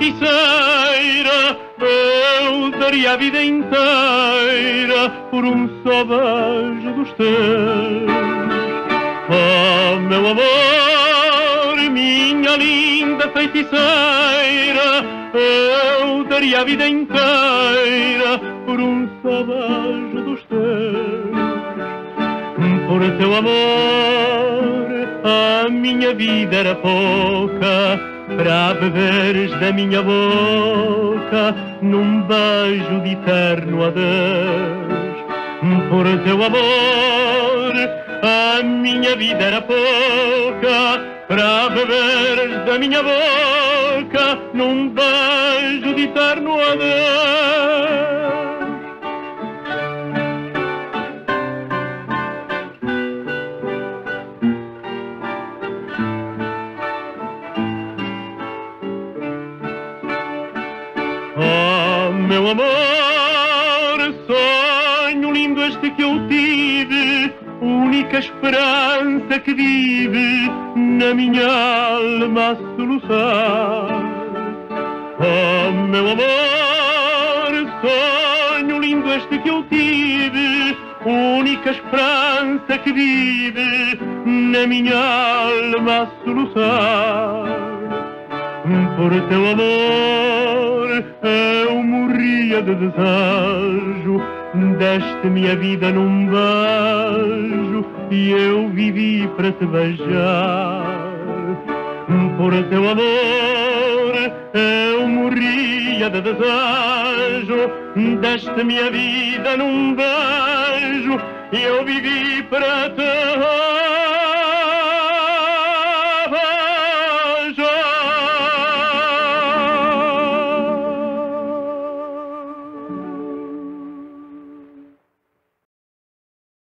feiticeira, eu daria a vida inteira por um só beijo dos teus. Oh, meu amor, minha linda feiticeira, eu daria a vida inteira por um só beijo dos teus. Por teu amor, a minha vida era pouca, para beberes da minha boca num beijo de eterno adeus. Por teu amor, a minha vida era pouca, para beberes da minha boca num beijo de eterno adeus. Oh, meu amor, sonho lindo este que eu tive, única esperança que vive na minha alma a soluçar. Oh, meu amor, sonho lindo este que eu tive, única esperança que vive na minha alma a soluçar. Por teu amor eu morria de desejo, deste-me a vida num beijo e eu vivi para te beijar. Por teu amor eu morria de desejo, deste-me a vida num beijo e eu vivi para te